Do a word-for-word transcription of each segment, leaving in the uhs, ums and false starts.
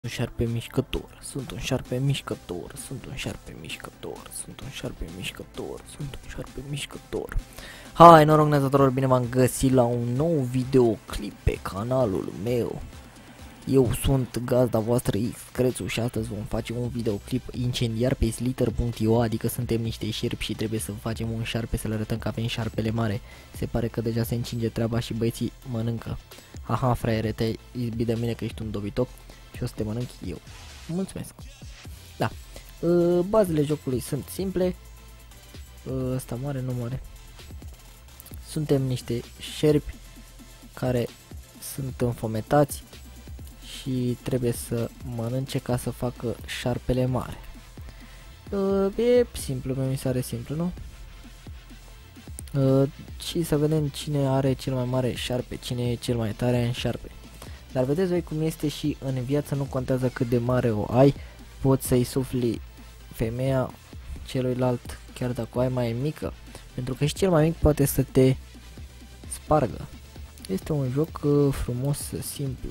un șarpe mișcător, sunt un șarpe mișcător, sunt un șarpe mișcător, sunt un șarpe mișcător, sunt un șarpe mișcător. Hai, noroc nezatoror, bine v-am găsit la un nou videoclip pe canalul meu. Eu sunt gazda voastră X Crețu și astăzi vom face un videoclip incendiar pe slither punct i o, adică suntem niște șerpi și trebuie să facem un șarpe, să le arătăm că avem șarpele mare. Se pare că deja se încinge treaba și băieții mănâncă. Haha, fraiere, te izbi de mine că ești un dobitoc și o să te mănânc eu. Mulțumesc. Da. Uh, bazele jocului sunt simple. Uh, Ăsta moare, nu moare. Suntem niște șerpi care sunt înfometați și trebuie să mănânce ca să facă șarpele mare. Uh, e simplu, mi se pare simplu, nu? Uh, și să vedem cine are cel mai mare șarpe, cine e cel mai tare în șarpe. Dar vedeți voi cum este și în viață, nu contează cât de mare o ai, poți să-i sufli femeia celuilalt chiar dacă o ai mai mică, pentru că și cel mai mic poate să te spargă. Este un joc uh, frumos, simplu.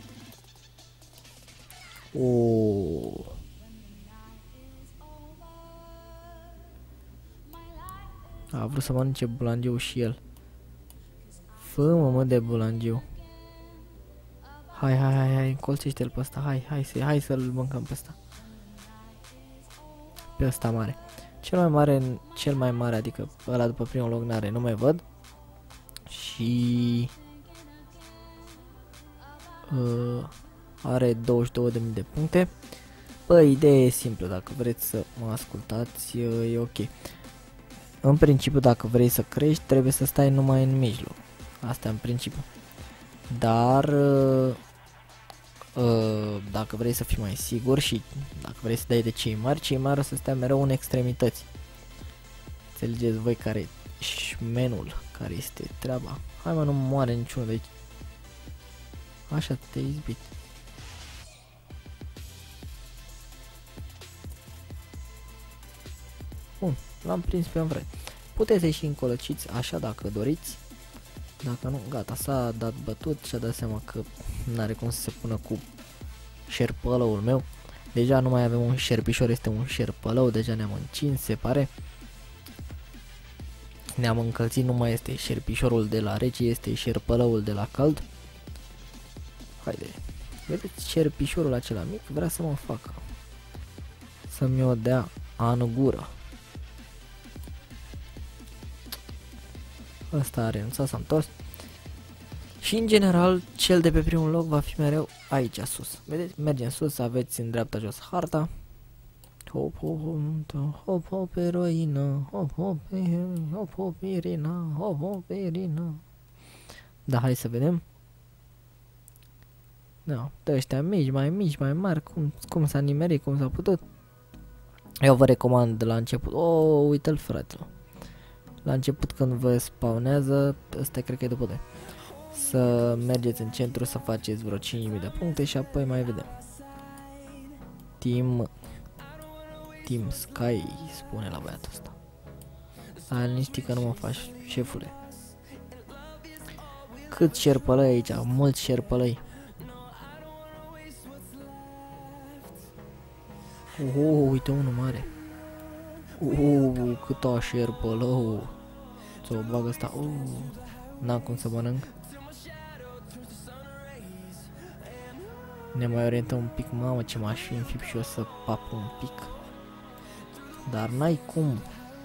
Oh. A vrut să mănânce bulangiu și el. Fă-mă, mă, de bulangiu. Hai, hai, hai, hai, încolțește-l pe ăsta, hai, hai, să, hai să-l mâncăm pe ăsta. Pe ăsta mare. Cel mai mare, cel mai mare, adică ăla după primul loc n-are, nu mai văd. Și... Uh, are douăzeci și două de mii de puncte. Bă, ideea e simplă, dacă vreți să mă ascultați, e ok. În principiu, dacă vrei să crești, trebuie să stai numai în mijloc. Asta în principiu. Dar uh, uh, dacă vrei să fii mai sigur și dacă vrei să dai de cei mari, cei mari o să stea mereu în extremități. Înțelegeți voi care e șmenul, care este treaba. Hai, mă, nu moare niciunul de aici. Așa te-ai izbit. Bun, l-am prins pe vreo. Puteți ieși încolăciți așa dacă doriți. Dacă nu, gata, s-a dat bătut și a dat seama că n-are cum să se pună cu șerpălăul meu. Deja nu mai avem un șerpișor, este un șerpălău, deja ne-am încins, se pare. Ne-am încălzit, nu mai este șerpișorul de la rece, este șerpălăul de la cald. Haide, vedeți, șerpișorul acela mic vrea să mă facă. Să-mi o dea în gură. Ăsta a renunțat, s-a întors. Și în general, cel de pe primul loc va fi mereu aici sus. Vedeți? Mergem sus, aveți în dreapta jos harta. Hop, hop, hop, hop, hop, eroină, hop, hop, hop, hop, Irina, hop, hop, Irina. Da, hai să vedem. Da, de ăștia mici, mai mici, mai mari, cum, cum s-a nimerit, cum s-a putut. Eu vă recomand de la început. Oh, uite-l, frate. La început când vă spawnează, ăsta cred că e după doi, să mergeți în centru să faceți vreo cinci mii de puncte și apoi mai vedem. Team Team Sky spune la băiatul ăsta. Ai liniștit că nu mă faci, șefule. Cât șerpălăi aici, mulți șerpălăi. Oh, uite unul mare. Oh, cât o șerpălău. Ți-o bagă asta. Oh, n-am cum să mănânc. Ne mai orientăm un pic, mamă, ce m-aș fi înfip și eu să pap un pic. Dar n-ai cum.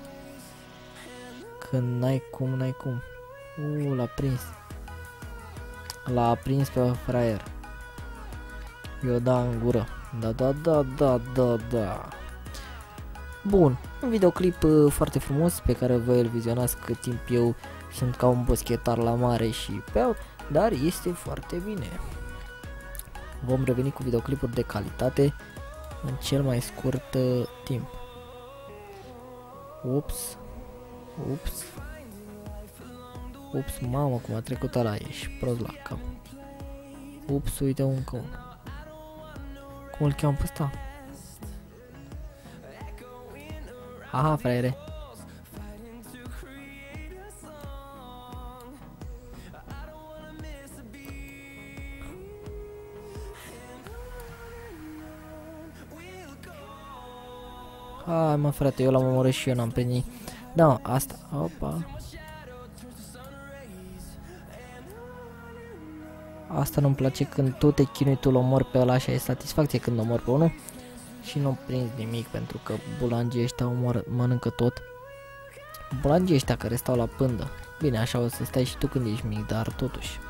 Când n-ai cum, n-ai cum. Uh, l-a prins. L-a prins pe fraier. Eu da în gură. Da, da, da, da, da, da. Bun, un videoclip uh, foarte frumos pe care voi îl vizionați cât timp eu sunt ca un boschetar la mare și beau, dar este foarte bine. Vom reveni cu videoclipuri de calitate în cel mai scurt uh, timp. Ups. Ups. Ups, mamă, cum a trecut ăla, ești prost la cap. Ups, uite un căun. Cum îl cheamă pe ăsta? Aha, fraiere. Hai mă frate, eu l-am omorât și eu n-am prins. Da, asta, opa. Asta nu-mi place când tu te chinui, tu l-omori pe ăla și ai satisfacție când omori pe unul. Și nu prins nimic pentru că bulangii ăștia omoră, mănâncă tot. Bulangii ăștia care stau la pândă. Bine, așa o să stai și tu când ești mic, dar totuși.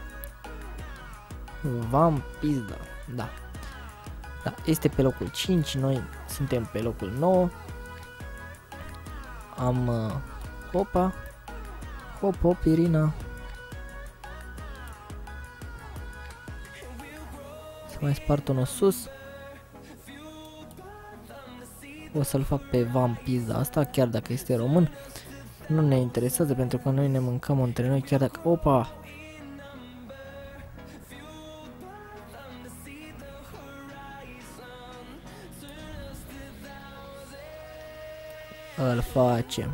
V-am pizda, da. Da, este pe locul cinci, noi suntem pe locul nouă. Am... Uh, opa. Hop, hop, Irina. Să mai spart unul sus. O să-l fac pe Van Pizda asta, chiar dacă este român. Nu ne interesează pentru că noi ne mâncăm între noi, chiar dacă... Opa! Îl facem.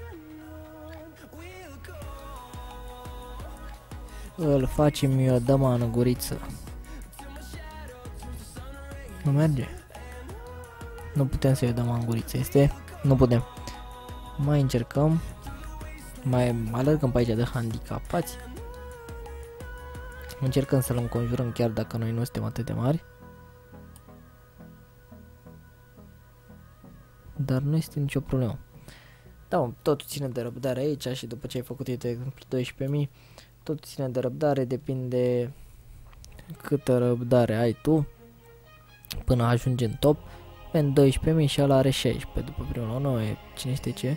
Îl facem, eu dăm în guriță. Nu merge. Nu putem să-i dăm în guriță, este? Nu putem. Mai încercăm. Mai alergăm pe aici de handicapați. Încercăm să-l înconjurăm chiar dacă noi nu suntem atât de mari. Dar nu este nicio problemă. Da, totul ține de răbdare aici și după ce ai făcut, de exemplu, doisprezece mii, totul ține de răbdare, depinde câtă răbdare ai tu până ajungi în top. În doisprezece mii și ăla are șaisprezece după primul, nu e cine știe ce.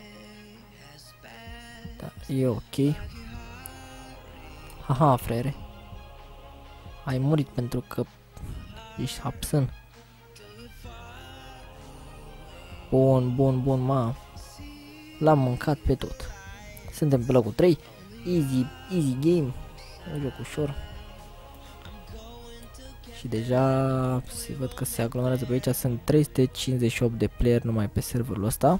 Da, e ok. Haha, frere. Ai murit pentru că ești absent. Bun, bun, bun, ma. L-am mâncat pe tot. Suntem pe locul trei. Easy, easy game. Un joc ușor. Și deja se văd că se aglomerează pe aici. Sunt trei sute cincizeci și opt de player numai pe serverul ăsta.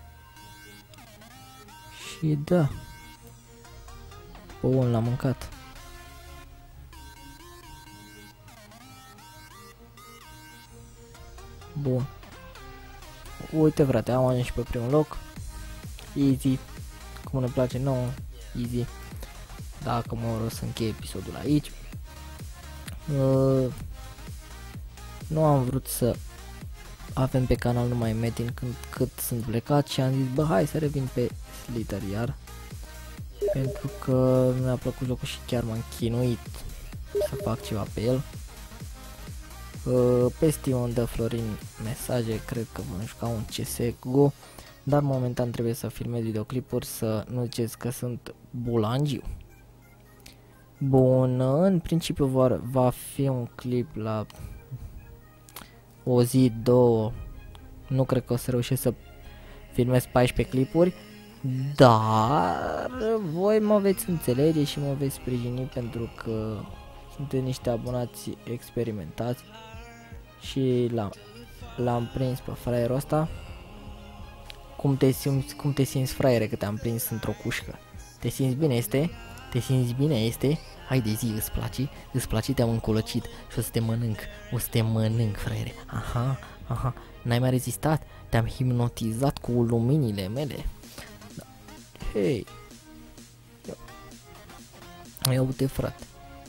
Și da. Bun, l-am mâncat. Bun. Uite frate, am ajuns și pe primul loc. Easy. Cum ne place nouă. Easy. Dacă mă o să închei episodul aici. Uh, nu am vrut să avem pe canal numai Metin când cât sunt plecat și am zis bă hai să revin pe Slither iar. Pentru că mi-a plăcut jocul și chiar m-am chinuit să fac ceva pe el. Uh, pe Steam îmi dă Florin mesaje, cred că vom juca un C S G O, dar momentan trebuie să filmez videoclipuri, să nu ziceți că sunt bulangiu. Bun, în principiu va, va fi un clip la o zi, două, nu cred că o să reușesc să filmez paisprezece clipuri, dar voi mă veți înțelege și mă veți sprijini pentru că sunteți niște abonați experimentați și l-am prins pe fraierul ăsta. Cum te simți, cum te simți fraiere că te-am prins într-o cușcă? Te simți bine este? Te simți bine este? Haide zi, îți place? Îți place? Te-am încolăcit și o să te mănânc, o să te mănânc, fraiere. Aha, aha, n-ai mai rezistat? Te-am hipnotizat cu luminile mele. Da. Hei. Ia uite frate.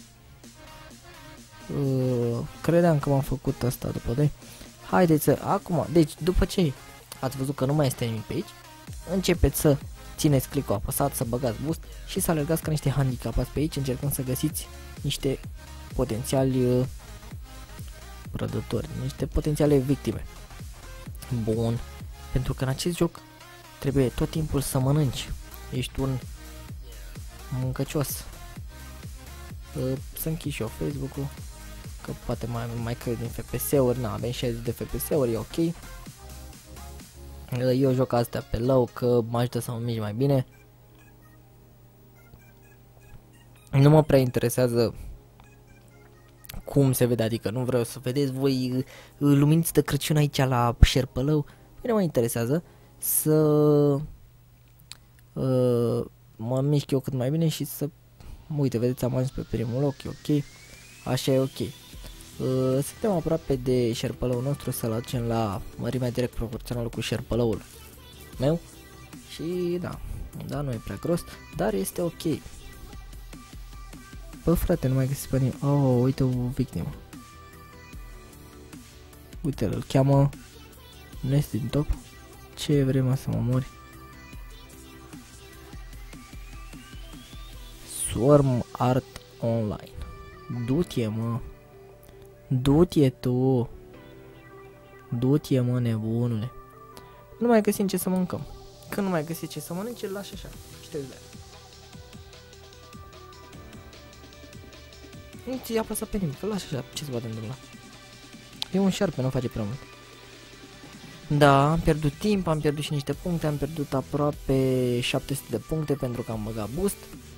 Uh, credeam că m-am făcut asta după doi. Haideți să, acum, deci după ce ați văzut că nu mai este nimic pe aici, începeți să țineți click-ul apăsat, să băgați boost și să alergați ca niște handicapați pe aici, încercând să găsiți niște potențiali uh, prădători, niște potențiale victime. Bun, pentru că în acest joc trebuie tot timpul să mănânci, ești un mâncăcios. Uh, să închid și eu Facebook-ul, că poate mai, mai cred din F P S-uri, na, avem șaizeci de F P S-uri, e ok. Uh, eu joc astea pe low, că mă ajută să mă mișc mai bine. Nu mă prea interesează cum se vede, adică nu vreau să vedeți voi uh, luminiți de Crăciun aici la șerpălău. Nu mă interesează să uh, mă mișc eu cât mai bine și să... Uite, vedeți, am ajuns pe primul loc, e ok. Așa e ok. Uh, suntem aproape de șerpălăul nostru, să-l aducem la mărimea direct proporțională cu șerpălăul meu. Și da, da, nu e prea gros, dar este ok. Bă, frate, nu mai găsiți pe nimeni. Oh, uite o victimă. Uite, îl cheamă. Nu este din top. Ce vrei, mă, să mă mori? Swarm Art Online. Du-te, mă. Du-te tu. Du-te, mă, nebunule. Nu mai găsim ce să mâncăm. Când nu mai găsi ce să mănânce, îl lași așa. Știți de nu ți-i apăsat pe nimic, îl lași așa, ce se poate întâmpla. E un șarpe, nu face prea mult. Da, am pierdut timp, am pierdut și niște puncte, am pierdut aproape șapte sute de puncte pentru că am băgat boost.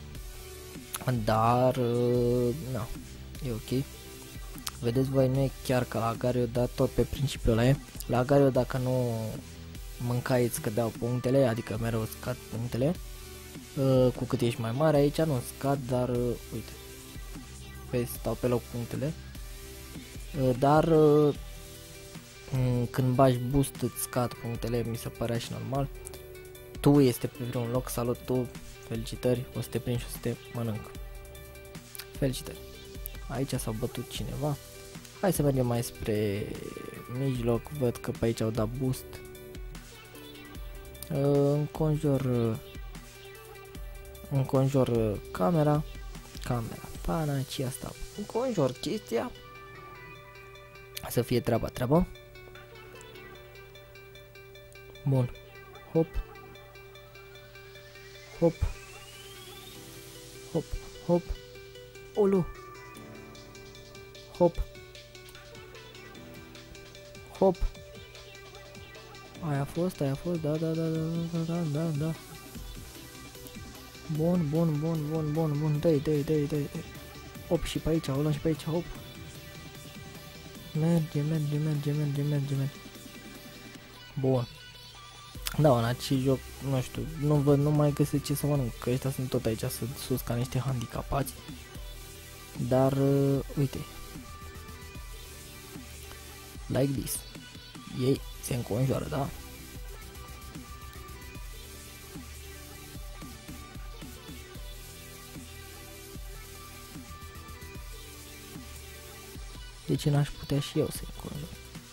Dar, uh, na, e ok. Vedeți voi, nu e chiar ca la Gario, dar tot pe principiul ăla e. La Gario, dacă nu mâncai, îți scădeau punctele, adică mereu scad punctele. Uh, cu cât ești mai mare, aici nu scad, dar, uh, uite, pe, stau pe loc punctele. Uh, dar, uh, când bagi boost îți scad punctele, mi se părea și normal. Tu este pe vreun loc, salut tu, felicitări, o să te prind și o să te mănânc. Felicitări. Aici s-a bătut cineva. Hai să mergem mai spre mijloc, văd că pe aici au dat boost. Înconjur, înconjur camera, camera, pana, ce asta? Înconjur chestia. Să fie treaba, treaba. Bun. Hop. Hop. Hop. Hop. Olu. Hop. Hop. Aia a fost, aia a fost, da, da, da, da, da, da, da. Bun, bun, bun, bun, bun, bun, dă-i, dă-i, dă-i, dă-i. Hop, și pe aici, o luăm și pe aici, hop. Merge, merge, merge, merge, merge, merge. Bun. Da, în acest joc, nu știu, nu văd, nu mai găsesc ce să mănânc, că ăștia sunt tot aici, sunt sus ca niște handicapați. Dar, uh, uite. Like this. Ei se înconjoară, da? De ce n-aș putea și eu să-i înconjur?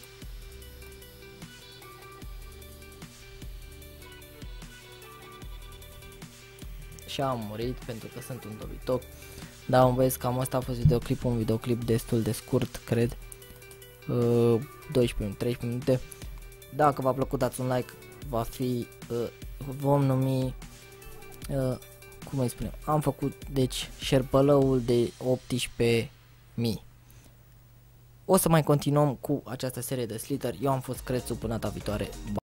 Și am murit pentru că sunt un dobitoc. Da, un băieți, cam asta a fost videoclipul, un videoclip destul de scurt, cred. Uh, doisprezece minute, treisprezece minute. Dacă v-a plăcut, dați un like. Va fi, uh, vom numi, uh, cum îi spunem, am făcut, deci, șerpălăul de optsprezece mii. O să mai continuăm cu această serie de Slither. Eu am fost Crețu, până data viitoare.